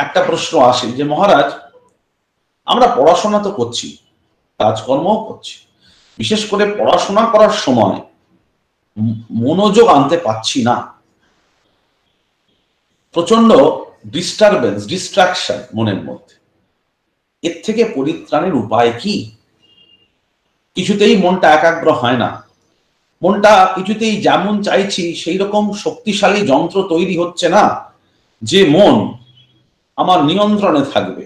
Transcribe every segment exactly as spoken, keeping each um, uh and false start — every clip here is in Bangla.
একটা প্রশ্ন আসে যে মহারাজ, আমরা পড়াশোনা তো করছি, কাজকর্মও করছি, বিশেষ করে পড়াশোনা করার সময় মনোযোগ আনতে পারছি না, প্রচন্ড ডিস্টারবেন্স, ডিস্ট্রাকশন মনের মধ্যে। এর থেকে পরিত্রাণের উপায় কি? কিছুতেই মনটা একাগ্র হয় না, মনটা কিছুতেই যেমন চাইছি সেই রকম শক্তিশালী যন্ত্র তৈরি হচ্ছে না যে মন আমার নিয়ন্ত্রণে থাকবে।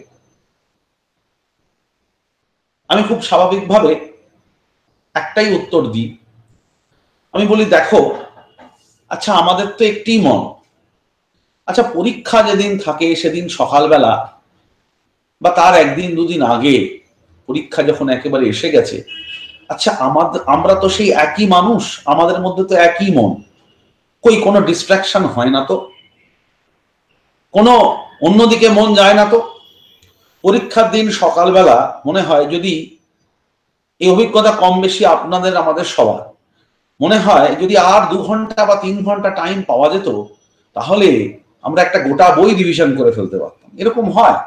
আমি খুব স্বাভাবিকভাবে একটাই উত্তর দিই, আমি বলি দেখো, আচ্ছা আমাদের তো একটি মন, আচ্ছা পরীক্ষা যেদিন থাকে সেদিন সকালবেলা বা তার একদিন দুদিন আগে, পরীক্ষা যখন একেবারে এসে গেছে, আচ্ছা আমাদের আমরা তো সেই একই মানুষ, আমাদের মধ্যে তো একই মন, কই কোনো ডিস্ট্রাকশন হয় না তো, কোনো অন্যদিকে মন যায় না তো। পরীক্ষার দিন সকালবেলা মনে হয়, যদি এই অভিজ্ঞতা কম বেশি আপনাদের আমাদের সবার, মনে হয় যদি আর দু ঘন্টা বা তিন ঘন্টা টাইম পাওয়া যেত তাহলে আমরা একটা গোটা বই রিভিশন করে ফেলতে পারতাম, এরকম হয়।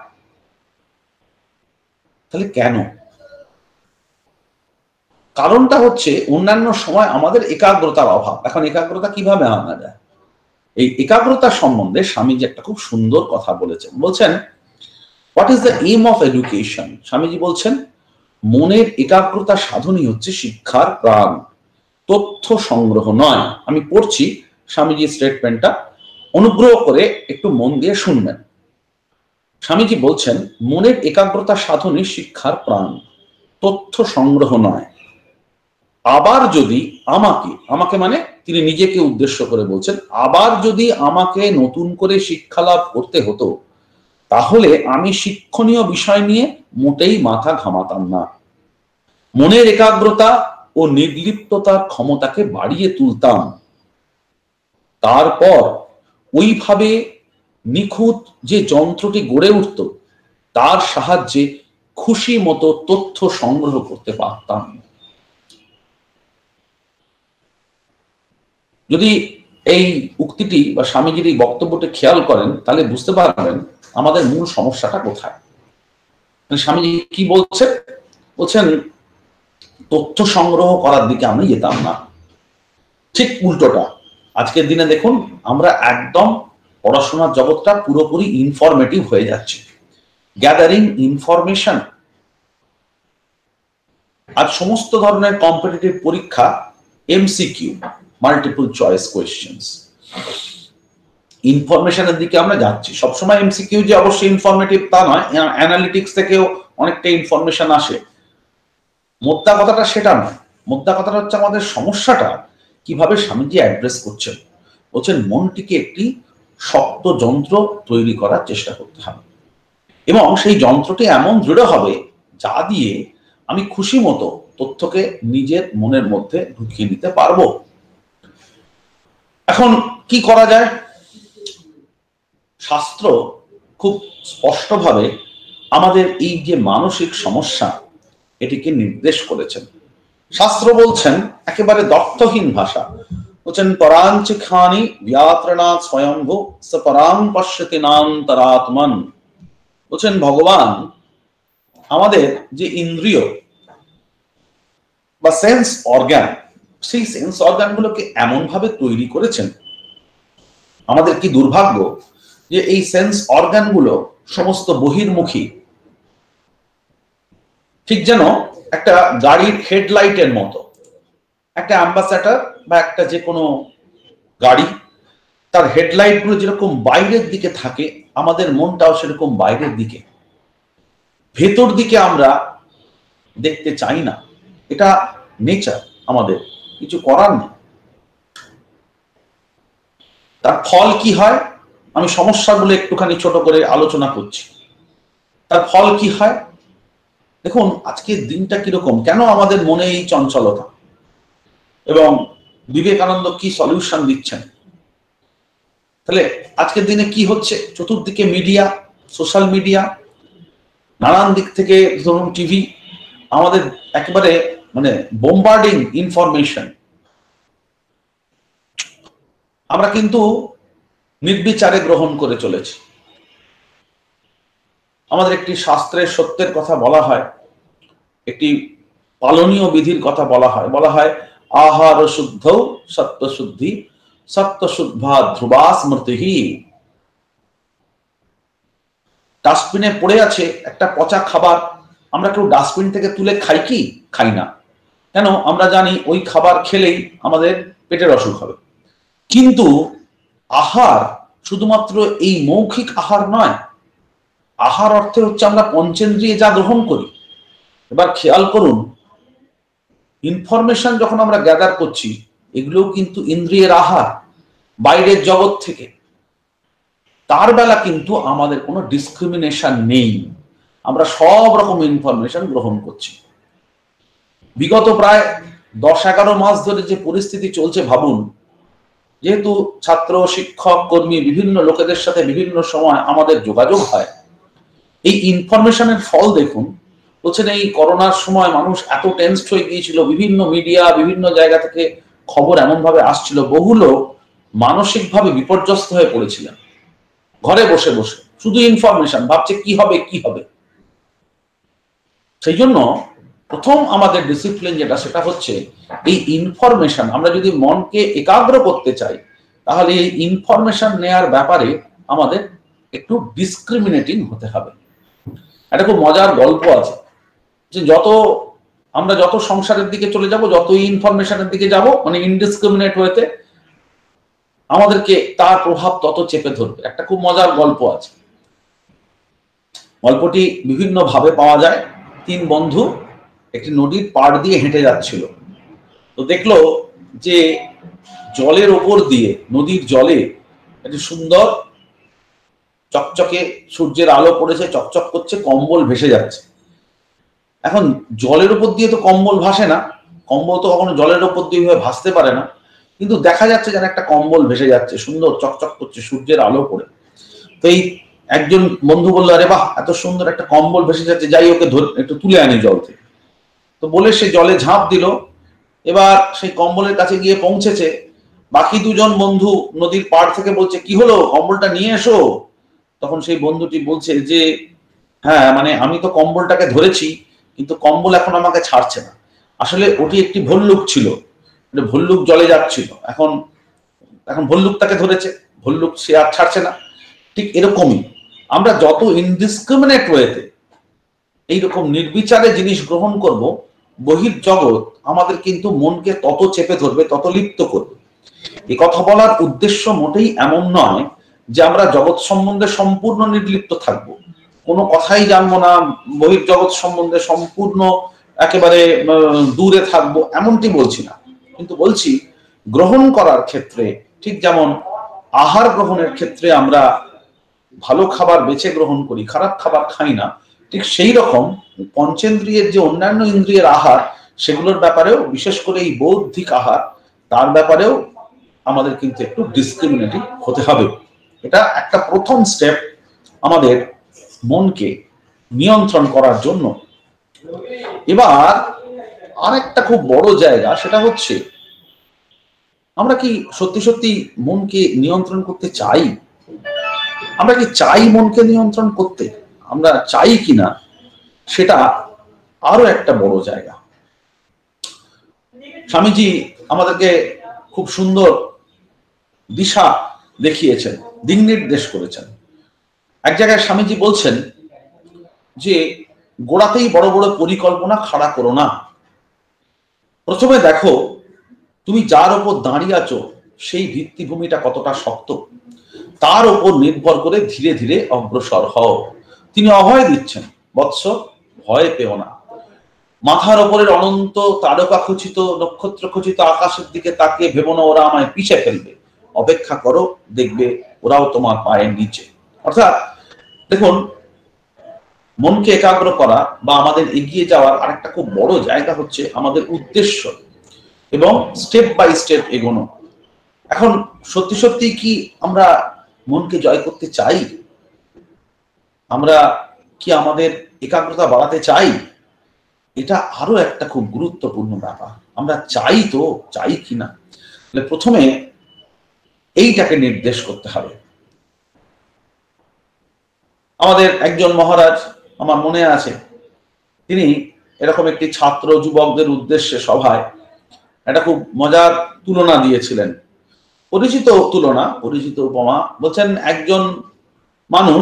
তাহলে কেন? কারণটা হচ্ছে অন্যান্য সময় আমাদের একাগ্রতার অভাব। এখন একাগ্রতা কিভাবে আনা যায়? এই একাগ্রতা সম্বন্ধে স্বামীজি একটা খুব সুন্দর কথা বলেছেন। বলছেন, what is the aim of education? Swamiji বলছেন, মনের একাগ্রতা সাধনই হচ্ছে শিক্ষার প্রাণ, তথ্য সংগ্রহ নয়। আমি পড়ছি স্বামীজির স্টেটমেন্টটা, অনুগ্রহ করে একটু মন দিয়ে শুনবেন। স্বামীজি বলছেন, মনের একাগ্রতা সাধনই শিক্ষার প্রাণ, তথ্য সংগ্রহ নয়। আবার যদি আমাকে, আমাকে মানে তিনি নিজেকে উদ্দেশ্য করে বলছেন, আবার যদি আমাকে নতুন করে শিক্ষা লাভ করতে হতো তাহলে আমি শিক্ষণীয় বিষয় নিয়ে মোটেই মাথা ঘামাতাম না। মনের একাগ্রতা ও নির্লিপ্ততার ক্ষমতাকে বাড়িয়ে তুলতাম, তারপর ওইভাবে নিখুঁত যে যন্ত্রটি গড়ে উঠত তার সাহায্যে খুশি মতো তথ্য সংগ্রহ করতে পারতাম। যদি এই উক্তিটি বা স্বামীজির এই বক্তব্যটি খেয়াল করেন তাহলে বুঝতে পারবেন আমাদের মূল সমস্যাটা কোথায়। স্বামীজি কি বলছেন? বলছেন তথ্য সংগ্রহ করার দিকে আমি যেতাম না, ঠিক উল্টোটা। আজকের দিনে দেখুন আমরা একদম পড়াশোনার জগৎটা পুরোপুরি ইনফরমেটিভ হয়ে যাচ্ছে, গ্যাদারিং ইনফরমেশন। আজ সমস্ত ধরনের কম্পিটিটিভ পরীক্ষা এমসিকিউ, মাল্টিপল চয়েস কোয়েশ্চেন্স, ইনফরমেশনের দিকে আমরা যাচ্ছি। সবসময় এমসিকিউ যে অবশ্যই ইনফরমেটিভ তা নয়, অ্যানালিটিক্স থেকেও অনেকটা ইনফরমেশন আসে। মোদ্দা কথাটা সেটা নয়, মোদ্দা কথাটা হচ্ছে আমাদের সমস্যাটা কিভাবে স্বামীজি অ্যাড্রেস করছেন। বলছেন মনটিকে একটি শক্ত যন্ত্র তৈরি করার চেষ্টা করতে হবে এবং সেই যন্ত্রটি এমন দৃঢ় হবে যা দিয়ে আমি খুশি মতো তথ্যকে নিজের মনের মধ্যে ঢুকিয়ে নিতে পারবো। এখন কি করা যায়? শাস্ত্র খুব স্পষ্টভাবে আমাদের এই যে মানসিক সমস্যা এটিকে নির্দেশ করেছেন। শাস্ত্র বলছেন একেবারে দর্থহীন ভাষা, বলছেন পরাঞ্চিখানি ব্যাত্রণাৎ স্বয়ম্ভু স পরাং পশ্যতি নান্তরাত্মন। বলছেন ভগবান আমাদের যে ইন্দ্রিয় বা সেন্স অর্গান, সেই সেন্স অর্গান গুলোকে এমন ভাবে তৈরি করেছেন, আমাদের কি দুর্ভাগ্য যে এই সেন্স অর্গান গুলো সমস্ত বহির্মুখী, ঠিক যেন একটা গাড়ির হেডলাইটের মতো। একটা অ্যাম্বাসেডর বা একটা যে কোনো গাড়ি, তার হেডলাইট গুলো যেরকম বাইরের দিকে থাকে, আমাদের মনটাও সেরকম বাইরের দিকে, ভেতর দিকে আমরা দেখতে চাই না। এটা নেচার, আমাদের কিছু করার নেই। তার ফল কি হয়? আমি সমস্যাগুলো একটুখানি ছোট করে আলোচনা করছি। তার ফল কি হয় দেখুন, আজকের দিনটা কিরকম, কেন আমাদের মনে এই চঞ্চলতা, এবং বিবেকানন্দ কি সলিউশন দিচ্ছেন। তাহলে আজকের দিনে কি হচ্ছে? চতুর্দিকে মিডিয়া, সোশ্যাল মিডিয়া, নানান দিক থেকে ধরুন টিভি, আমাদের একেবারে মানে বোম্বার্ডিং ইনফরমেশন। আমরা কিন্তু নির্বিচারে গ্রহণ করে চলেছি। আমাদের একটি শাস্ত্রের সত্যের কথা বলা হয়, একটি পালনীয় বিধির কথা বলা হয়, বলা হয় আহার শুদ্ধ সত্য শুদ্ধি, সত্য শুদ্ধা ধ্রুবা স্মৃতি। ডাস্টবিনে পড়ে আছে একটা পচা খাবার, আমরা কেউ ডাস্টবিন থেকে তুলে খাই কি? খাই না। কেন? আমরা জানি ওই খাবার খেলেই আমাদের পেটের অসুখ হবে। কিন্তু আহার শুধুমাত্র এই মৌখিক আহার নয়, আহার অর্থে হচ্ছে আমরা পঞ্চেন্দ্রিয়ে যা গ্রহণ করি। এবার খেয়াল করুন, ইনফরমেশন যখন আমরা গ্যাদার করছি, এগুলোও কিন্তু ইন্দ্রিয়ের আহার, বাইরের জগৎ থেকে। তার বেলা কিন্তু আমাদের কোনো ডিসক্রিমিনেশন নেই, আমরা সব রকম ইনফরমেশন গ্রহণ করছি। বিগত প্রায় দশ এগারো মাস ধরে যে পরিস্থিতি চলছে ভাবুন, যেহেতু ছাত্র শিক্ষক কর্মী বিভিন্ন লোকেদের সাথে বিভিন্ন সময় আমাদের যোগাযোগ হয়, এই ইনফরমেশনের ফল দেখুন। বলছেন এই করোনার সময় মানুষ এত টেনসড হয়ে গিয়েছিল, বিভিন্ন মিডিয়া বিভিন্ন জায়গা থেকে খবর এমন ভাবে আসছিল, বহু লোক মানসিকভাবে বিপর্যস্ত হয়ে পড়েছিলেন। ঘরে বসে বসে শুধু ইনফরমেশন, ভাবছে কি হবে কি হবে। সেই জন্য প্রথম আমাদের ডিসিপ্লিন যেটা, সেটা হচ্ছে এই ইনফরমেশন। আমরা যদি মনকে একাগ্র করতে চাই, তাহলে এই ইনফরমেশন নেয়ার ব্যাপারে আমাদের একটু ডিসক্রিমিনেটিং হতে হবে। একটা খুব মজার গল্প আছে যে যত আমরা যত সংসারের দিকে চলে যাব, যত ইনফরমেশনের দিকে যাব, মানে ইনডিসক্রিমিনেট হয়েতে, আমাদেরকে তার প্রভাব তত চেপে ধরবে। একটা খুব মজার গল্প আছে, গল্পটি বিভিন্ন ভাবে পাওয়া যায়। তিন বন্ধু একটি নদীর পাড় দিয়ে হেঁটে যাচ্ছিল, তো দেখলো যে জলের ওপর দিয়ে, নদীর জলে একটি সুন্দর চকচকে সূর্যের আলো পড়েছে, চকচক করছে, কম্বল ভেসে যাচ্ছে। এখন জলের উপর দিয়ে তো কম্বল ভাসে না, কম্বল তো কখনো জলের উপর দিয়ে ভাসতে পারে না, কিন্তু দেখা যাচ্ছে যেন একটা কম্বল ভেসে যাচ্ছে, সুন্দর চকচক করছে সূর্যের আলো পড়ে। তো এই একজন বন্ধু বললো, আরে বাহ, এত সুন্দর একটা কম্বল ভেসে যাচ্ছে, যাই ওকে ধরে একটু তুলে আনি জল থেকে। তো বলে সে জলে ঝাঁপ দিল। এবার সেই কম্বলের কাছে গিয়ে পৌঁছেছে, বাকি দুজন বন্ধু নদীর পাড় থেকে বলছে, কি হলো, কম্বলটা নিয়ে এসো। তখন সেই বন্ধুটি বলছে যে হ্যাঁ, মানে আমি তো কম্বলটাকে ধরেছি, কিন্তু কম্বল এখন আমাকে ছাড়ছে না। আসলে ওটি একটি ভল্লুক ছিল, মানে ভল্লুক জলে যাচ্ছিল, এখন এখন ভল্লুক তাকে ধরেছে, ভল্লুক সে আর ছাড়ছে না। ঠিক এরকমই আমরা যত ইনডিসক্রিমিনেট ওয়েতে এইরকম নির্বিচারে জিনিস গ্রহণ করব, বহির জগৎ আমাদের কিন্তু মনকে তত চেপে ধরবে, তত লিপ্ত করবে। এ কথা বলার উদ্দেশ্য মোটেই এমন নয় যে আমরা জগৎ সম্বন্ধে সম্পূর্ণ নির্লিপ্ত থাকবো, কোনো কথাই জানবো না, বহির জগৎ সম্বন্ধে সম্পূর্ণ একেবারে দূরে থাকবো, এমনটি বলছি না। কিন্তু বলছি গ্রহণ করার ক্ষেত্রে, ঠিক যেমন আহার গ্রহণের ক্ষেত্রে আমরা ভালো খাবার বেছে গ্রহণ করি, খারাপ খাবার খাই না, ঠিক সেই রকম পঞ্চেন্দ্রিয়ের যে অন্যান্য ইন্দ্রিয়ের আহার, সেগুলোর ব্যাপারেও, বিশেষ করে এই বৌদ্ধিক আহার, তার ব্যাপারেও আমাদের কিন্তু একটু ডিসক্রিমিনেটিভ হতে হবে। এটা একটা প্রথম স্টেপ আমাদের মনকে নিয়ন্ত্রণ করার জন্য। এবার আরেকটা খুব বড় জায়গা, সেটা হচ্ছে আমরা কি সত্যি সত্যি মনকে নিয়ন্ত্রণ করতে চাই? আমরা কি চাই মনকে নিয়ন্ত্রণ করতে? আমরা চাই কিনা, সেটা আরো একটা বড় জায়গা। স্বামীজি আমাদেরকে খুব সুন্দর দিশা দেখিয়েছেন, দিক নির্দেশ করেছেন। এক জায়গায় স্বামীজি বলছেন যে গোড়াতেই বড় বড় পরিকল্পনা খাড়া করো না। প্রথমে দেখো তুমি যার উপর দাঁড়িয়ে আছো সেই ভিত্তিভূমিটা কতটা শক্ত, তার উপর নির্ভর করে ধীরে ধীরে অগ্রসর হও। তিনি অভয় দিচ্ছেন, বৎস ভয় পেও না। মাথার ওপরের অনন্ত তারকা খচিত নক্ষত্র খচিত আকাশের দিকে তাকিয়ে ভেবো না ওরা আমায় পিছে ফেলবে, অপেক্ষা করো, দেখবে ওরাও তোমার পায়ের নিচে। অর্থাৎ দেখুন, মনকে একাগ্র করা বা আমাদের এগিয়ে যাওয়ার আরেকটা খুব বড় জায়গা হচ্ছে আমাদের উদ্দেশ্য এবং স্টেপ বাই স্টেপ এগোনো। এখন সত্যি সত্যি কি আমরা মনকে জয় করতে চাই? আমরা কি আমাদের একাগ্রতা বাড়াতে চাই? এটা আরো একটা খুব গুরুত্বপূর্ণ ব্যাপার। আমরা চাই তো, চাই কিনা, প্রথমে এইটাকে নির্দেশ করতে হবে। আমাদের একজন মহারাজ, আমার মনে আছে, তিনি এরকম একটি ছাত্র যুবকদের উদ্দেশ্যে সভায় একটা খুব মজার তুলনা দিয়েছিলেন, পরিচিত তুলনা, পরিচিত উপমা। বলছেন একজন মানুষ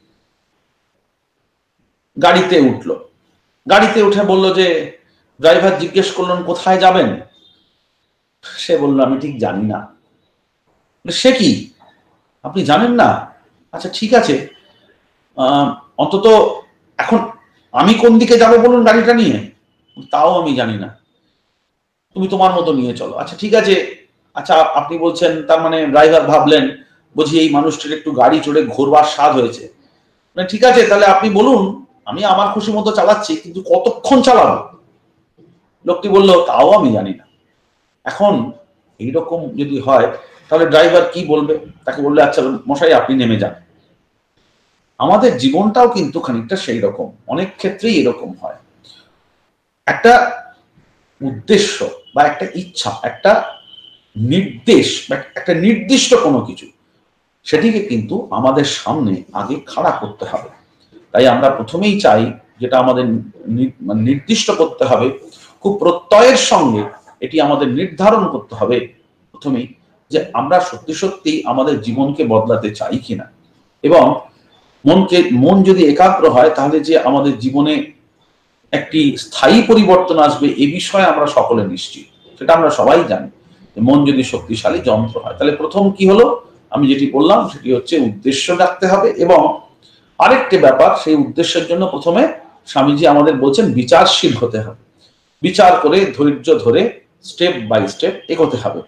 গাড়িতে উঠলো, গাড়িতে উঠে বলল যে, ড্রাইভার জিজ্ঞেস করলেন কোথায় যাবেন, সে বলল আমি ঠিক জানি না। সে কি, আপনি জানেন না? আচ্ছা ঠিক আছে, অন্তত এখন আমি কোন দিকে যাবো বলুন গাড়িটা নিয়ে, তাও আমি জানি না, তুমি তোমার মতো নিয়ে চলো। আচ্ছা ঠিক আছে, আচ্ছা আপনি বলছেন তার মানে ড্রাইভার ভাবলেন বুঝি এই মানুষটির একটু গাড়ি চড়ে ঘোরবার স্বাদ হয়েছে, ঠিক আছে তাহলে আপনি বলুন, আমি আমার খুশি মতো চালাচ্ছি, কিন্তু কতক্ষণ চালাবো? লোকটি বলল তাও আমি জানি না। এখন এইরকম যদি হয় তাহলে ড্রাইভার কি বলবে? তাকে বললে আচ্ছা মশাই আপনি নেমে যান। আমাদের জীবনটাও কিন্তু খানিকটা সেই রকম, অনেক ক্ষেত্রেই এরকম হয়। একটা উদ্দেশ্য বা একটা ইচ্ছা, একটা নির্দেশ, একটা নির্দিষ্ট কোনো কিছু, সেটিকে কিন্তু আমাদের সামনে আগে খাড়া করতে হবে। তাই আমরা প্রথমেই চাই যেটা আমাদের নির্দিষ্ট করতে হবে, খুব প্রত্যয়ের সঙ্গে এটি আমাদের নির্ধারণ করতে হবে প্রথমেই, যে আমরা সত্যি সত্যি আমাদের জীবনকে বদলাতে চাই কিনা। এবং মনকে মন যদি একাগ্র হয় তাহলে যে আমাদের জীবনে একটি স্থায়ী পরিবর্তন আসবে এ বিষয়ে আমরা সকলে নিশ্চিত, সেটা আমরা সবাই জানি। মন যদি শক্তিশালী যন্ত্র হয়, তাহলে প্রথম কি হলো, আমি যেটি বললাম সেটি হচ্ছে উদ্দেশ্য রাখতে হবে। এবং আরেকটি ব্যাপার, সেই উদ্দেশ্যের জন্য প্রথমে স্বামীজি আমাদের বলছেন বিচারশীল হতে হবে, বিচার করে ধৈর্য ধরে স্টেপ বাই স্টেপ এগোতে হবে।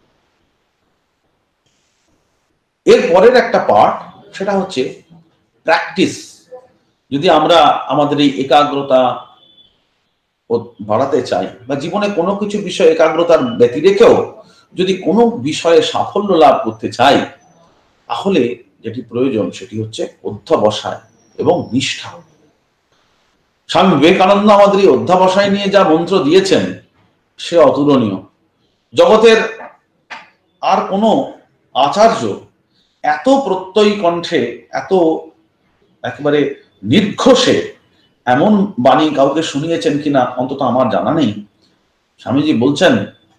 এর পরের একটা পার্ট, সেটা হচ্ছে প্র্যাকটিস। যদি আমরা আমাদের এই একাগ্রতা বাড়াতে চাই বা জীবনে কোনো কিছু বিষয়ে একাগ্রতার ব্যতি রেখেও যদি কোনো বিষয়ে সাফল্য লাভ করতে চাই, তাহলে যেটি প্রয়োজন সেটি হচ্ছে অধ্যবসায় এবং নিষ্ঠা। স্বামী বিবেকানন্দ আমাদের এই অধ্যবসায় নিয়ে যা মন্ত্র দিয়েছেন সে অতুলনীয়। জগতের আর কোনো আচার্য এত প্রত্যয়ী কণ্ঠে, এত একেবারে নির্ঘোষে এমন বাণী কাউকে শুনিয়েছেন কিনা অন্তত আমার জানা নেই। স্বামীজি বলছেন,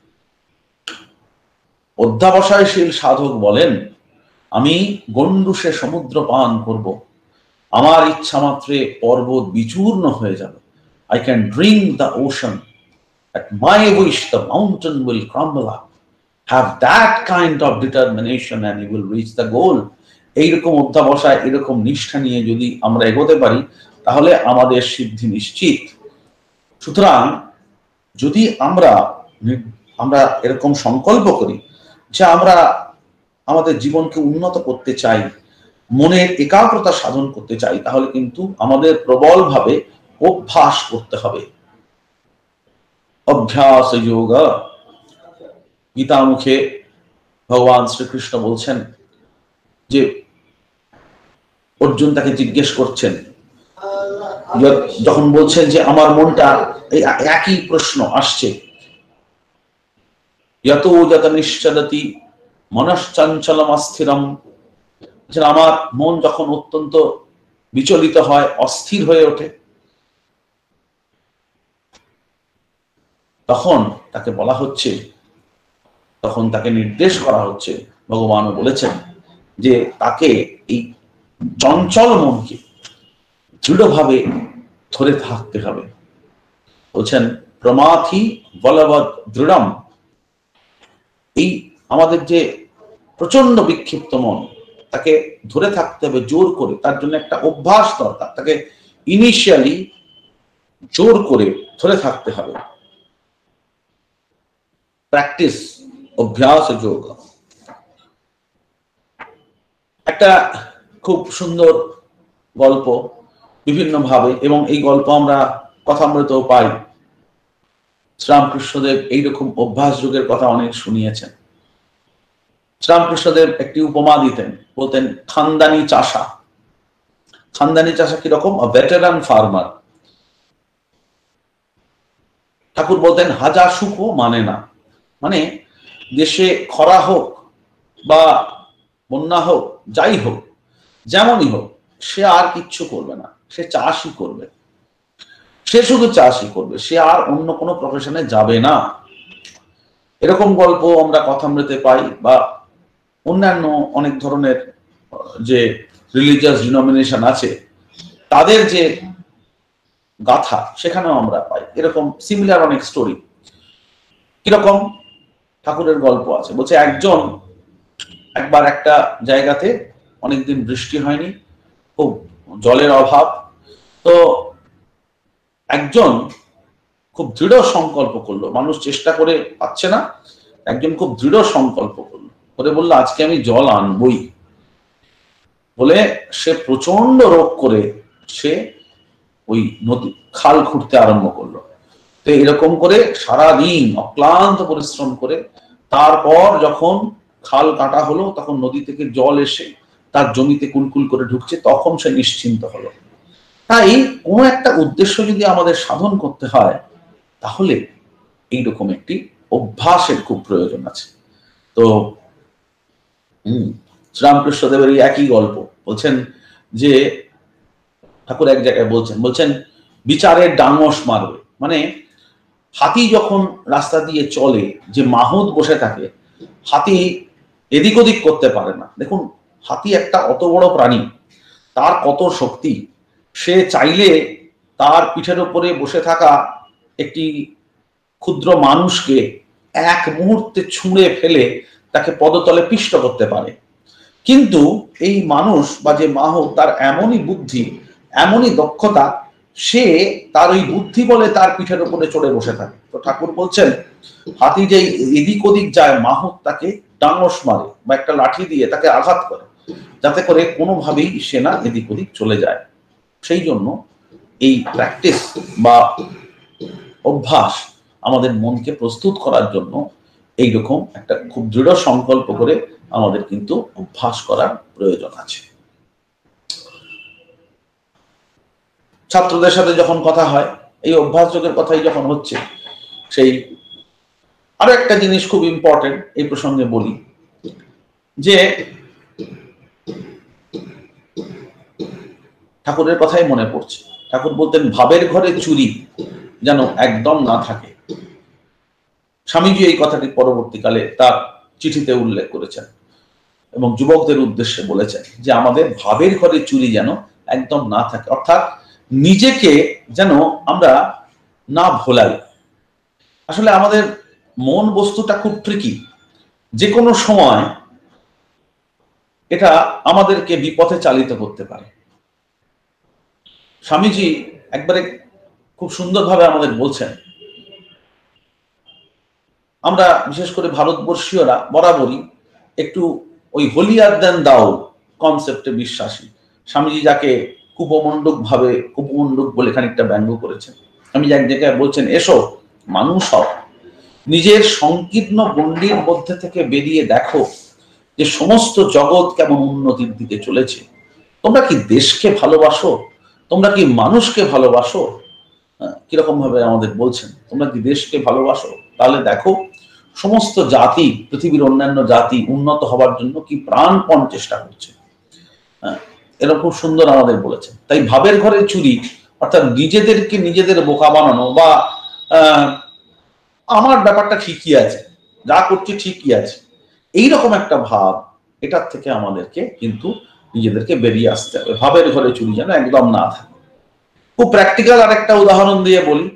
অধ্যবসায়শীল সাধক বলেন, আমি গণ্ডূষে সমুদ্র পান করব, আমার ইচ্ছা মাত্রে পর্বত বিচূর্ণ হয়ে যাবে। I can drink the ocean. At my wish the mountain will crumble up. Have that kind of determination and you will reach the goal. এইরকম অধ্যবসায়, এরকম নিষ্ঠা নিয়ে যদি আমরা এগোতে পারি তাহলে আমাদের সিদ্ধি নিশ্চিত। সুতরাং যদি আমরা আমরা এরকম সংকল্প করি যে আমরা আমাদের জীবনকে উন্নত করতে চাই, মনের একাগ্রতা সাধন করতে চাই, তাহলে কিন্তু আমাদের প্রবলভাবে অভ্যাস করতে হবে। অভ্যাস যোগ। গীতা মুখে ভগবান শ্রীকৃষ্ণ বলছেন যে, অর্জুন তাকে জিজ্ঞেস করছেন, যখন বলছেন যে আমার মনটা এই একই প্রশ্ন আসছে, যত যত নিশ্চলতি মনশ্চঞ্চলম অস্থিরম, আমার মন যখন অত্যন্ত বিচলিত হয়, অস্থির হয়ে ওঠে, তখন তাকে বলা হচ্ছে, তখন তাকে নির্দেশ করা হচ্ছে, ভগবানও বলেছেন যে তাকে এই চঞ্চল মনকে দৃঢ়ভাবে ধরে থাকতে হবে। বলছেন প্রমাথি বলবৎ দৃঢ়ম। এই আমাদের যে প্রচন্ড বিক্ষিপ্ত মন, তাকে ধরে থাকতে হবে জোর করে, তার জন্য একটা অভ্যাস দরকার, তাকে ইনিশিয়ালি জোর করে ধরে থাকতে হবে। প্র্যাকটিস, অভ্যাস যোগ। একটা খুব সুন্দর গল্প বিভিন্ন ভাবে, এবং এই গল্প আমরা কথামৃতেও পাই। শ্রীরামকৃষ্ণদেব এইরকম অভ্যাস যোগের কথা অনেক শুনিয়েছেন। শ্রীরামকৃষ্ণদেব একটি উপমা দিতেন, বলতেন খানদানি চাষা। খানদানি চাষা কিরকম? Veteran farmer. ঠাকুর বলতেন হাজার সুখও মানে না, মানে দেশে খরা হোক বা বন্যা হোক, যাই হোক, যেমনই হোক, সে আর কিচ্ছু করবে না, সে চাষই করবে, সে শুধু চাষই করবে, সে আর অন্য কোনো প্রফেশনে যাবে না। এরকম গল্প আমরা কথামৃতে পাই, বা অন্যান্য অনেক ধরনের যে রিলিজিয়াস ডিনোমিনেশন আছে তাদের যে গাথা সেখানেও আমরা পাই এরকম সিমিলার অনেক স্টোরি। কিরকম? ঠাকুরের গল্প আছে, বলছে একজন একবার একটা জায়গাতে অনেকদিন বৃষ্টি হয়নি, খুব জলের অভাব, তো একজন খুব দৃঢ় সংকল্প করলো, মানুষ চেষ্টা করে পাচ্ছে না, একজন খুব দৃঢ় সংকল্প করলো, করে বললো আজকে আমি জল আনবই, বলে সে প্রচন্ড রোগ করে সে ওই নদী খাল খুঁড়তে আরম্ভ করলো। তো এরকম করে সারাদিন অক্লান্ত পরিশ্রম করে তারপর যখন খাল কাটা হলো, তখন নদী থেকে জল এসে তার জমিতে কুলকুল করে ঢুকছে, তখন সে নিশ্চিন্ত হলো। তাই কোনো একটা উদ্দেশ্য যদি আমাদের সাধন করতে হয় তাহলে এইরকম একটি অভ্যাসের খুব প্রয়োজন আছে। তো হম শ্রীরামকৃষ্ণদেবের এই একই গল্প বলছেন যে ঠাকুর এক জায়গায় বলছেন বলছেন বিচারের ডাঙস মারবে, মানে হাতি যখন রাস্তা দিয়ে চলে, যে মাহুত বসে থাকে, হাতি এদিক ওদিক করতে পারে না। দেখুন, হাতি একটা অত বড় প্রাণী, তার কত শক্তি, সে চাইলে তার পিঠের উপরে বসে থাকা একটি ক্ষুদ্র মানুষকে এক মুহূর্তে ছুঁড়ে ফেলে তাকে পদতলে পিষ্ট করতে পারে। কিন্তু এই মানুষ বা যে মাহুত, তার এমনই বুদ্ধি, এমনই দক্ষতা, সে তার ওই বুদ্ধি বলে তার পিঠের উপরে চড়ে বসে থাকে। তো ঠাকুর বলছেন হাতি যে এদিক ওদিক যায়, মাহুত তাকে ডাঙস মারে বা একটা লাঠি দিয়ে তাকে আঘাত করে, যাতে করে কোনোভাবেই সে না এদিক ওদিক চলে যায়। সেই জন্য এই প্র্যাকটিস বা অভ্যাস আমাদের মনকে প্রস্তুত করার জন্য এইরকম একটা খুব দৃঢ় সংকল্প করে আমাদের কিন্তু অভ্যাস করার প্রয়োজন আছে। ছাত্রদের সাথে যখন কথা হয়, এই অভ্যাস যোগের কথাই যখন হচ্ছে, সেই আরো একটা জিনিস খুব ইম্পর্টেন্ট এই প্রসঙ্গে বলি, যে ঠাকুরের কথাই মনে পড়ছে। ঠাকুর বলতেন ভাবের ঘরে চুরি যেন একদম না থাকে। স্বামীজি এই কথাটি পরবর্তীকালে তার চিঠিতে উল্লেখ করেছেন এবং যুবকদের উদ্দেশ্যে বলেছেন যে আমাদের ভাবের ঘরে চুরি যেন একদম না থাকে, অর্থাৎ নিজেকে যেন আমরা না ভোলাই। আসলে আমাদের মন বস্তুটা খুব ট্রিকি, যে কোনো সময় এটা আমাদেরকে বিপথে চালিত করতে পারে। স্বামীজি একবারে খুব সুন্দরভাবে আমাদের বলছেন, আমরা বিশেষ করে ভারতবর্ষীয়রা বরাবরই একটু ওই হোলিয়ার দেন দাও কনসেপ্টে বিশ্বাসী। স্বামীজি যাকে কুপমণ্ডক ভাবে কুপমণ্ডক বলে খানিকটা ব্যঙ্গ করেছেন। আমি এক জায়গায় বলছেন, এসো মানুষ হও, নিজের সংকীর্ণ গণ্ডির মধ্যে থেকে বেরিয়ে দেখো যে সমস্ত জগৎ কেমন উন্নতির দিকে চলেছে। তোমরা কি দেশকে ভালোবাসো? তোমরা কি মানুষকে ভালোবাসো? কিরকম ভাবে আমাদের বলছেন, তোমরা কি দেশকে ভালোবাসো? তাহলে দেখো সমস্ত জাতি, পৃথিবীর অন্যান্য জাতি উন্নত হবার জন্য কি প্রাণপণ চেষ্টা করছে। এরকম খুব সুন্দর আমাদের বলেছেন। তাই ভাবের ঘরে চুরি অর্থাৎ নিজেদেরকে নিজেদের বোকা বানানো, বা আমার ব্যাপারটা ঠিকই আছে, যা করছি ঠিকই আছে, এইরকম একটা ভাব, এটার থেকে আমাদেরকে কিন্তু নিজেদেরকে বেরিয়ে আসতে হবে। ভাবের ঘরে চুরি যেন একদম না থাকে। খুব প্র্যাকটিক্যাল আর একটা উদাহরণ দিয়ে বলি।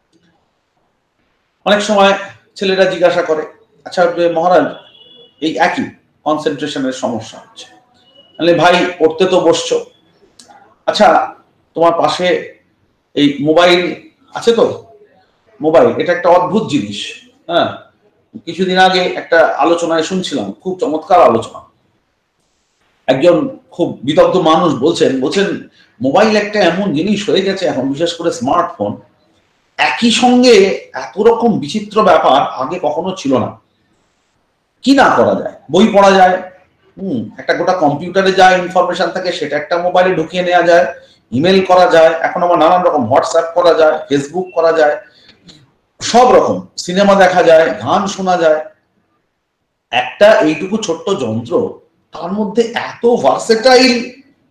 অনেক সময় ছেলেরা জিজ্ঞাসা করে, আচ্ছা মহারাজ এই একই কনসেন্ট্রেশনের সমস্যা হচ্ছে, তাহলে ভাই পড়তে তো বসছো, আচ্ছা তোমার পাশে এই মোবাইল আছে তো? মোবাইল এটা একটা অদ্ভুত জিনিস। হ্যাঁ, কিছুদিন আগে একটা আলোচনায় শুনছিলাম, খুব চমৎকার আলোচনা। একজন খুব বিদগ্ধ মানুষ বলছেন বলছেন মোবাইল একটা এমন জিনিস হয়ে গেছে এখন, বিশেষ করে স্মার্টফোন, একই সঙ্গে এত রকম বিচিত্র ব্যাপার আগে কখনো ছিল না। কি না করা যায়, বই পড়া যায়, হম একটা গোটা কম্পিউটারে যা ইনফরমেশন থাকে সেটা একটা মোবাইলে ঢুকিয়ে নেওয়া যায়, ইমেল করা যায়, এখন আবার নানান রকম হোয়াটসঅ্যাপ করা যায়, ফেসবুক করা যায়, সব রকম সিনেমা দেখা যায়, গান শোনা যায়। একটা এইটুকু ছোট্ট যন্ত্র, তার মধ্যে এত ভার্সেটাইল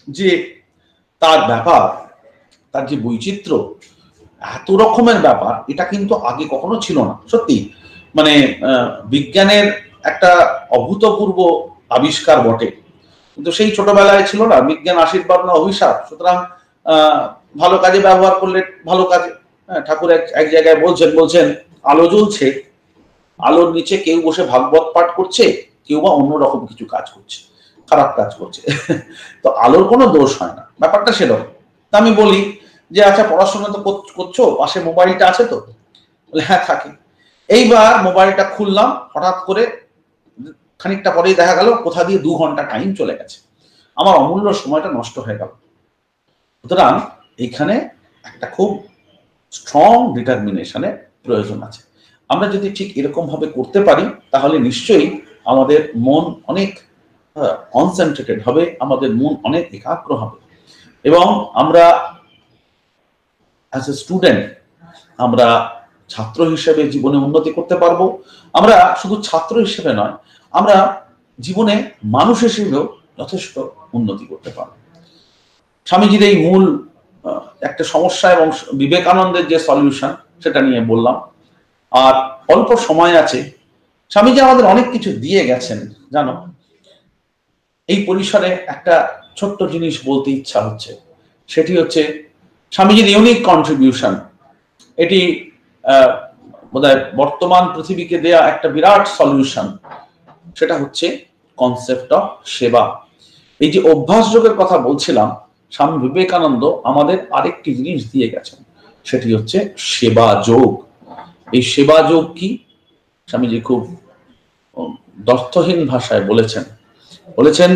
যে তার ব্যাপার, তার যে বৈচিত্র্য, এত রকমের ব্যাপার, এটা কিন্তু আগে কখনো ছিল না। সত্যি মানে বিজ্ঞানের একটা অভূতপূর্ব আবিষ্কার বটে, কিন্তু সেই ছোটবেলায় ছিল না বিজ্ঞান আশীর্বাদ না অভিশাপ। সুতরাং আহ ভালো কাজে ব্যবহার করলে ভালো কাজে। ঠাকুর এক এক জায়গায় বলছেন বলছেন আলো জ্বলছে, আলোর নিচে কেউ বসে ভাগবত পাঠ করছে, কেউ বা অন্যরকম কিছু কাজ করছে, খারাপ কাজ করছে। তো আলোর কোনো দোষ হয় না, ব্যাপারটা সেরকম। তা আমি বলি যে আচ্ছা পড়াশোনা তো করছো, পাশে মোবাইলটা আছে তো? বলে হ্যাঁ থাকে। এইবার মোবাইলটা খুললাম, হঠাৎ করে খানিকটা পরেই দেখা গেল কোথা দিয়ে দু ঘন্টা টাইম চলে গেছে, আমার অমূল্য সময়টা নষ্ট হয়ে গেল। সুতরাং এখানে একটা খুব স্ট্রং ডিটারমিনেশনের প্রয়োজন আছে। আমরা যদি ঠিক এরকম ভাবে করতে পারি তাহলে নিশ্চয়ই আমাদের মন অনেক কনসেন্ট্রেটেড হবে, আমাদের মন অনেক একাগ্র হবে, এবং আমরা অ্যাজ এ স্টুডেন্ট, আমরা ছাত্র হিসেবে জীবনে উন্নতি করতে পারবো। আমরা শুধু ছাত্র হিসেবে নয়, আমরা জীবনে মানুষ হিসেবেও যথেষ্ট উন্নতি করতে পারবো। স্বামীজির এই মূল একটা সমস্যা এবং বিবেকানন্দের যে সলিউশন সেটা নিয়ে বললাম। আর অল্প সময় আছে, স্বামীজি আমাদের অনেক কিছু দিয়ে গেছেন জানো। এই পরিসরে একটা ছোট্ট জিনিস বলতে ইচ্ছা হচ্ছে, সেটি হচ্ছে স্বামীজির ইউনিক কন্ট্রিবিউশন। এটি বোধহয় বর্তমান পৃথিবীকে দেয়া একটা বিরাট সলিউশন, সেটা হচ্ছে কনসেপ্ট অফ সেবা। এই যে অভ্যাস যোগের কথা বলছিলাম, স্বামী বিবেকানন্দ আমাদের আরেকটি জিনিস দিয়ে গেছেন, সেটি হচ্ছে সেবা যোগ। এই সেবা যোগ কি স্বামীজি খুব দ্ব্যর্থহীন ভাষায় বলেছেন। বলেছেন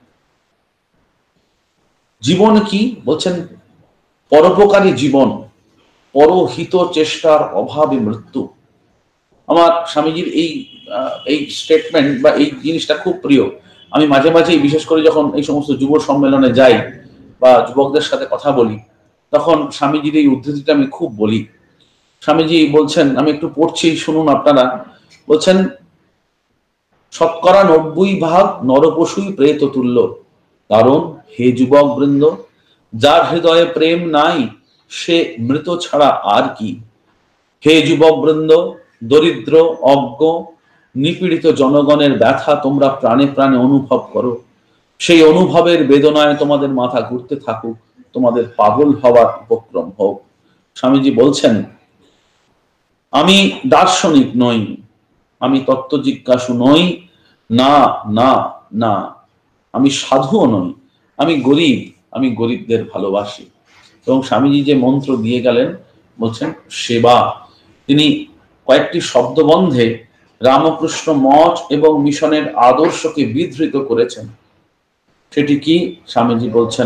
জীবন কি, বলছেন পরোপকারী জীবন, পরহিত চেষ্টার অভাবে মৃত্যু। আমার স্বামীজির এই এই স্টেটমেন্ট বা এই জিনিসটা খুব প্রিয়। আমি মাঝে মাঝেই, বিশেষ করে যখন এই সমস্ত যুব সম্মেলনে যাই বা যুবকদের সাথে কথা বলি, তখন স্বামীজির এই উদ্ধৃতিটা আমি খুব বলি। স্বামীজি বলছেন, আমি একটু পড়ছি শুনুন আপনারা। বলছেন শতকরা নব্বই ভাগ নরপশুই প্রেত তুল্য, কারণ হে যুবক বৃন্দ, যার হৃদয়ে প্রেম নাই সে মৃত ছাড়া আর কি। হে যুবক বৃন্দ, দরিদ্র অজ্ঞ নিপীড়িত জনগণের ব্যথা তোমরা প্রাণে প্রাণে অনুভব করো। সেই অনুভবের বেদনায় তোমাদের মাথা ঘুরতে থাকুক, তোমাদের পাগল হওয়ার উপক্রম হোক। স্বামীজি বলছেন আমি দার্শনিক নই, আমি তত্ত্ব জিজ্ঞাসু নই, না না না, আমি সাধুও নই, আমি গরিব, আমি গরিবদের ভালোবাসি। এবং স্বামীজি যে মন্ত্র দিয়ে গেলেন, বলছেন সেবা। তিনি কয়েকটি শব্দবন্ধে রামকৃষ্ণ মঠ এবং মিশনের আদর্শকে বিধৃত করেছেন। সেটি কি? স্বামীজি বলছেন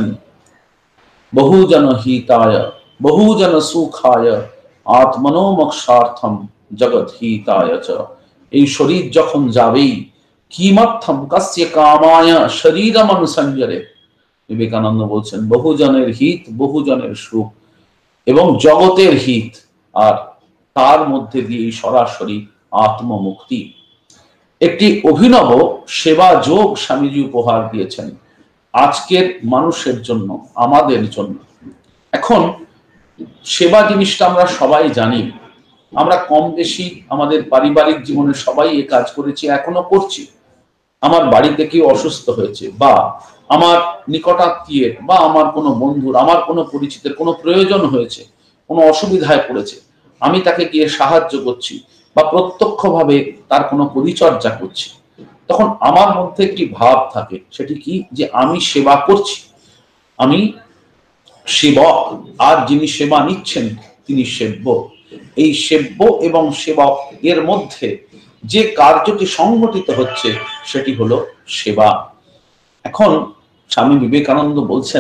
বহুজন হিতায় বহুজন সুখায় আত্মনো মোক্ষার্থম জগৎ হিতায় চ। এই শরীর যখন যাবেই, কিমর্থম কস্য কামায় শরীরম অনুসঞ্জরে। বিবেকানন্দ বলছেন বহুজনের হিত, বহুজনের সুখ এবং জগতের হিত, আর তার মধ্যে দিয়ে সরাসরি আত্মমুক্তি। একটি অভিনব সেবা যোগ স্বামীজি উপহার দিয়েছেন আজকের মানুষের জন্য, আমাদের জন্য। এখন সেবা জিনিসটা আমরা সবাই জানি, আমরা কম বেশি আমাদের পারিবারিক জীবনে সবাই এ কাজ করেছি, এখনো করছি। আমার বাড়িতে কেউ অসুস্থ হয়েছে, বা আমার নিকটাত্মীয়ের বা আমার কোনো বন্ধুর, আমার কোনো পরিচিতের কোনো প্রয়োজন হয়েছে, কোনো অসুবিধায় পড়েছে, আমি তাকে গিয়ে সাহায্য করছি বা প্রত্যক্ষভাবে তার কোনো পরিচর্যা করছি, তখন আমার মধ্যে একটি ভাব থাকে, সেটি কি? যে আমি সেবা করছি, আমি সেবক, আর যিনি সেবা নিচ্ছেন তিনি সেব্য। এই সেব্য এবং সেবক এর মধ্যে যে কার্যটি সংগঠিত হচ্ছে সেটি হলো সেবা। এখন স্বামী বিবেকানন্দ বলছেন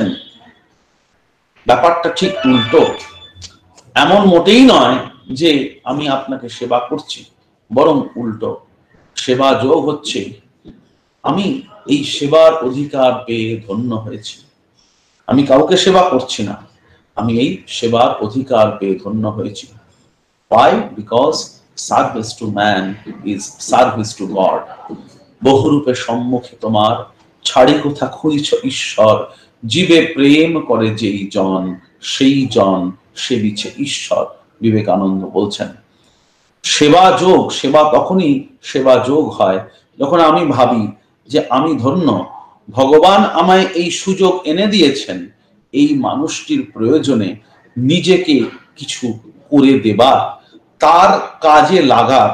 ব্যাপারটা ঠিক উল্টো। এমন মোটেই নয় যে আমি আপনাকে সেবা করছি, বরং উল্টো। সেবা যোগ হচ্ছে আমি এই সেবার অধিকার পেয়ে ধন্য হয়েছি। আমি কাউকে সেবা করছি না, আমি এই সেবার অধিকার পেয়ে ধন্য হয়েছি। Why? Because service to man is service to God. বহুরূপে সম্মুখে তোমার ছাড়ি কোথা খুঁজছ ঈশ্বর, জীবে প্রেম করে যেই জন, সেই জন সেবিছে ঈশ্বর। বিবেকানন্দ বলছেন সেবা যোগ, সেবা তখনই সেবা যোগ হয় যখন আমি ভাবি যে আমি ধন্য, ভগবান আমায় এই সুযোগ এনে দিয়েছেন এই মানুষটির প্রয়োজনে নিজেকে কিছু করে দেবার, তার কাজে লাগার।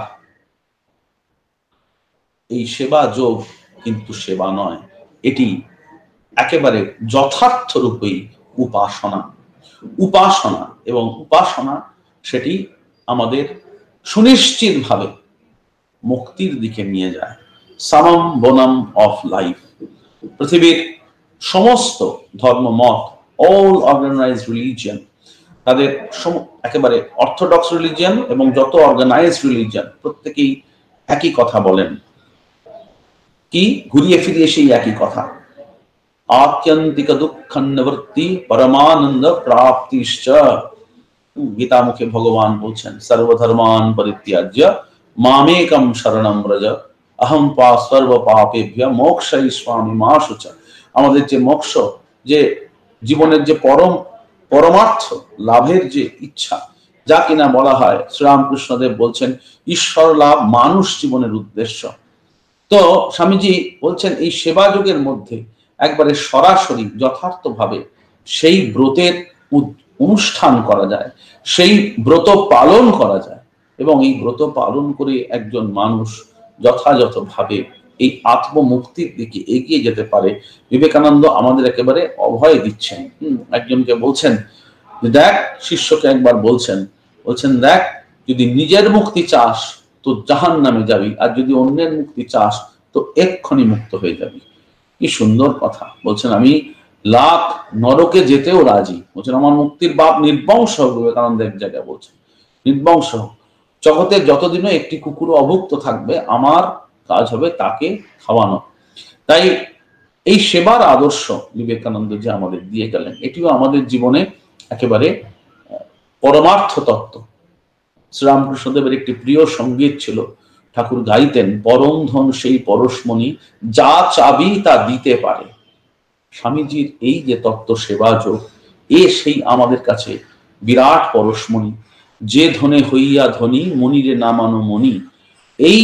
এই সেবা যোগ কিন্তু সেবা নয়, এটি একেবারে যথার্থ রূপেই উপাসনা। উপাসনা এবং উপাসনা সেটি আমাদের সুনিশ্চিত ভাবে মুক্তির দিকে নিয়ে যায়। Summum bonum of life. পৃথিবীর সমস্ত ধর্মমত, অল অর্গানাইজড রিলিজিয়ন, তাদের একেবারে অর্থোডক্স রিলিজিয়ন এবং যত অর্গানাইজড রিলিজিয়ন প্রত্যেকেই একই কথা বলেন। কি? ঘুরিয়ে ফিরিয়ে সেই একই কথা, আত্যন্তিক দুঃখ নিবৃত্তি পরমানন্দ প্রাপ্তিশ্চ। গীতা মুখে ভগবান বলছেন সর্বধর্মান পরিত্যাজ্য মামেকম শরণম ব্রজ অহম পা সর্ব পাপেভ্য মোক্ষয়িষ্যামি মা শুচ। আমাদের যে মোক্ষ, যে জীবনের যে পরম পরমার্থ লাভের যে ইচ্ছা, যা কিনা বলা হয়, শ্রীরামকৃষ্ণদেব বলছেন ঈশ্বর লাভ মানুষ জীবনের উদ্দেশ্য। তো স্বামীজি বলছেন এই সেবা যুগের মধ্যে একবারে সরাসরি যথার্থভাবে সেই ব্রতের অনুষ্ঠান করা যায়, সেই ব্রত পালন করা যায় এবং এই ব্রত পালন করে একজন মানুষ যথাযথভাবে এই আত্মমুক্তির দিকে এগিয়ে যেতে পারে। বিবেকানন্দ আমাদের একেবারে অভয় দিচ্ছেন। হম একজনকে বলছেন দেখ, শিষ্যকে একবার বলছেন বলছেন দেখ, যদি নিজের মুক্তি চাস তো জাহান্নামে যাবি, আর যদি অন্যের মুক্তি চাস তো এক্ষুনি মুক্ত হয়ে যাবি। কি সুন্দর কথা বলছেন। আমি লাখ নরকে যেতেও রাজি, বলছেন আমার মুক্তির বাপ নির্বংশ হোক। বিবেকানন্দ এক জায়গায় বলছেন নির্বংশ হোক, জগতে যতদিনও একটি কুকুর অভুক্ত থাকবে আমার কাজ হবে তাকে খাওয়ানো। তাই এই সেবার আদর্শ বিবেকানন্দ যে আমাদের দিয়ে গেলেন, এটিও আমাদের জীবনে একেবারে পরমার্থ তত্ত্ব। শ্রীরামকৃষ্ণদেবের একটি প্রিয় সঙ্গীত ছিল, ঠাকুর গাইতেন পরম ধন সেই পরশমণি যা চাবি তা দিতে পারে। স্বামীজির এই যে তত্ত্ব সেবা যোগ, এ সেই আমাদের কাছে বিরাট পরশমণি। যে ধনে হইয়া ধনী মনিরে নামানো মণি, এই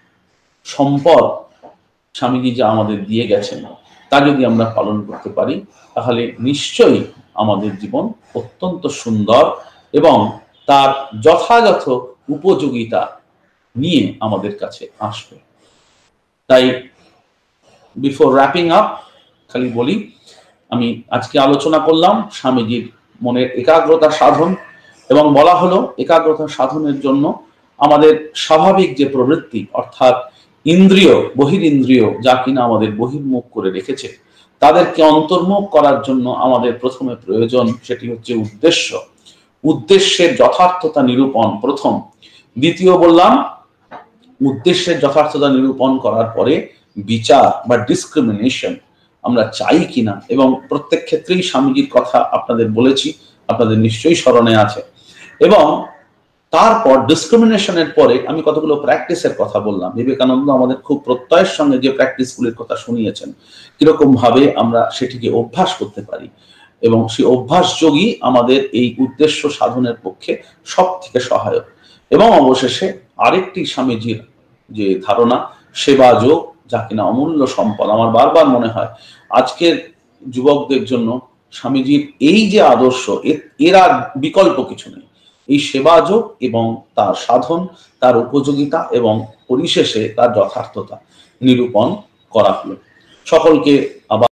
সম্পদ স্বামীজি যা আমাদের দিয়ে গেছেন তা যদি আমরা পালন করতে পারি তাহলে নিশ্চয়ই আমাদের জীবন অত্যন্ত সুন্দর এবং তার যথাযথ উপযোগিতা নিয়ে আমাদের কাছে আসবে। তাই বিফোর র্যাপিং আপ খালি বলি, আমি আজকে আলোচনা করলাম স্বামীজির মনের একাগ্রতা সাধন, এবং বলা হলো একাগ্রতা সাধনের জন্য আমাদের স্বাভাবিক যে প্রবৃত্তি অর্থাৎ ইন্দ্রিয়, বহির ইন্দ্রিয় যা কিনা আমাদের বহির্মুখ করে রেখেছে, তাদেরকে অন্তর্মুখ করার জন্য আমাদের প্রথমে প্রয়োজন সেটি হচ্ছে উদ্দেশ্য। উদ্দেশ্যের যথার্থতা নিরূপণ প্রথম। দ্বিতীয় বললাম উদ্দেশ্যের যথার্থতা নিরূপণ করার পরে বিচার বা ডিসক্রিমিনেশন, আমরা চাই কিনা, এবং প্রত্যেক ক্ষেত্রেই স্বামীজির কথা আপনাদের বলেছি, আপনাদের নিশ্চয়ই স্মরণে আছে। এবং তারপর ডিসক্রিমিনেশনের পরে আমি কতগুলো প্র্যাকটিসের কথা বললাম। বিবেকানন্দ আমাদের খুব প্রত্যয়ের সঙ্গে যে প্র্যাকটিসগুলির কথা শুনিয়েছেন, কিরকম ভাবে আমরা সেটিকে অভ্যাস করতে পারি, এবং সেই অভ্যাস যোগই আমাদের এই উদ্দেশ্য সাধনের পক্ষে সব থেকে সহায়ক। এবং অবশেষে আরেকটি স্বামীজির যে ধারণা সেবা যোগ, যা কিনা অমূল্য সম্পদ। আমার বারবার মনে হয় আজকের যুবকদের জন্য স্বামীজির এই যে আদর্শ, এর আর বিকল্প কিছু নেই। এই সেবা যোগ এবং তার সাধন, তার উপযোগিতা এবং পরিশেষে তার যথার্থতা নিরূপণ করা হলো। সকলকে আবার